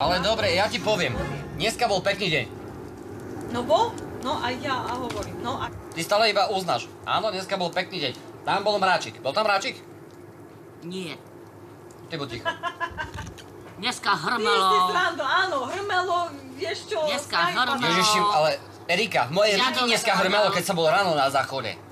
Ale dobre, ja ti poviem. Dneska bol pekný deň. No bol? No aj ja a hovorím. No a... Ty stále iba uznáš. Áno, dneska bol pekný deň. Tam bol mráčik. Bol tam mráčik? Nie. Ty buď ticho. Dneska Ty si hrmelo. srandu, áno, hrmelo, vieš čo... Dneska skály hrmelo. padali. Ježiši, ale Erika, v mojej ryti dneska hrmelo, keď som bol ráno na záchode.